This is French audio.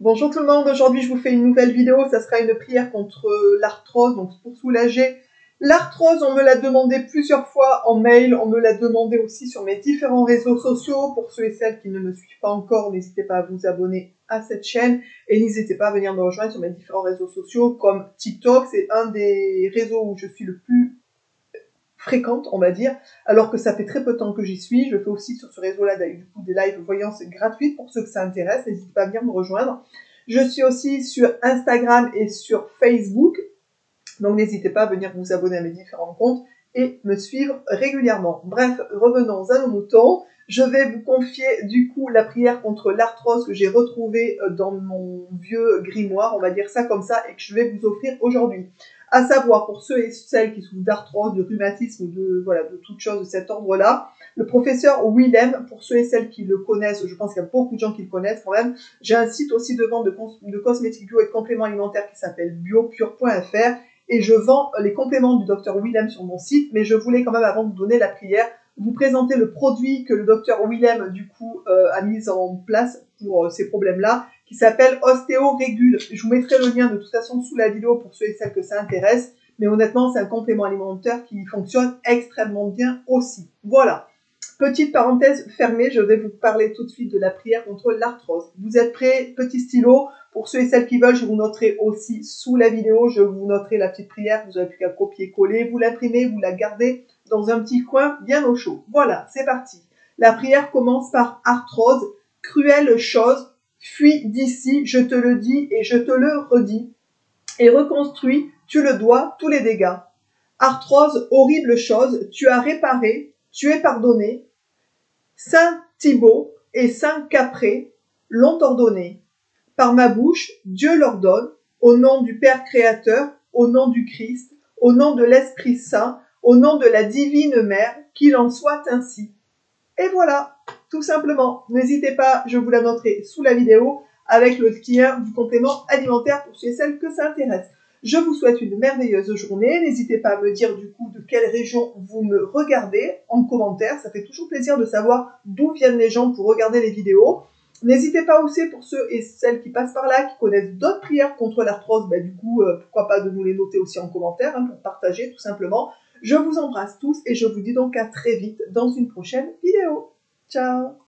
Bonjour tout le monde, aujourd'hui je vous fais une nouvelle vidéo, ça sera une prière contre l'arthrose, donc pour soulager l'arthrose. On me l'a demandé plusieurs fois en mail, on me l'a demandé aussi sur mes différents réseaux sociaux. Pour ceux et celles qui ne me suivent pas encore, n'hésitez pas à vous abonner à cette chaîne et n'hésitez pas à venir me rejoindre sur mes différents réseaux sociaux comme TikTok, c'est un des réseaux où je suis le plus fréquente, on va dire, alors que ça fait très peu de temps que j'y suis. Je fais aussi sur ce réseau-là du coup des lives voyances gratuites pour ceux que ça intéresse. N'hésitez pas à venir me rejoindre. Je suis aussi sur Instagram et sur Facebook, donc n'hésitez pas à venir vous abonner à mes différents comptes et me suivre régulièrement. Bref, revenons à nos moutons. Je vais vous confier du coup la prière contre l'arthrose que j'ai retrouvée dans mon vieux grimoire, on va dire ça comme ça, et que je vais vous offrir aujourd'hui. À savoir, pour ceux et celles qui souffrent d'arthrose, de rhumatisme, de toutes choses de cet ordre-là, le professeur Willem, pour ceux et celles qui le connaissent, je pense qu'il y a beaucoup de gens qui le connaissent quand même, j'ai un site aussi de vente de cosmétiques bio et de compléments alimentaires qui s'appelle biopure.fr et je vends les compléments du docteur Willem sur mon site, mais je voulais quand même, avant de vous donner la prière, vous présenter le produit que le docteur Willem, du coup, a mis en place pour ces problèmes-là, qui s'appelle Ostéorégule. Je vous mettrai le lien de toute façon sous la vidéo pour ceux et celles que ça intéresse, mais honnêtement, c'est un complément alimentaire qui fonctionne extrêmement bien aussi. Voilà. Petite parenthèse fermée, je vais vous parler tout de suite de la prière contre l'arthrose. Vous êtes prêts? Petit stylo. Pour ceux et celles qui veulent, je vous noterai aussi sous la vidéo, je vous noterai la petite prière. Vous n'avez plus qu'à copier-coller, vous l'imprimez, vous la gardez dans un petit coin bien au chaud. Voilà, c'est parti. La prière commence par arthrose, cruelle chose, fuis d'ici, je te le dis et je te le redis, et reconstruis, tu le dois, tous les dégâts. Arthrose, horrible chose, tu as réparé, tu es pardonné. Saint Thibaut et Saint Capré l'ont ordonné. Par ma bouche, Dieu l'ordonne, au nom du Père Créateur, au nom du Christ, au nom de l'Esprit Saint, au nom de la Divine Mère, qu'il en soit ainsi. Et voilà, tout simplement. N'hésitez pas, je vous la noterai sous la vidéo avec le lien du complément alimentaire pour ceux et celles que ça intéresse. Je vous souhaite une merveilleuse journée. N'hésitez pas à me dire du coup de quelle région vous me regardez en commentaire. Ça fait toujours plaisir de savoir d'où viennent les gens pour regarder les vidéos. N'hésitez pas aussi pour ceux et celles qui passent par là, qui connaissent d'autres prières contre l'arthrose, du coup, pourquoi pas de nous les noter aussi en commentaire, pour partager tout simplement. Je vous embrasse tous et je vous dis donc à très vite dans une prochaine vidéo. Ciao!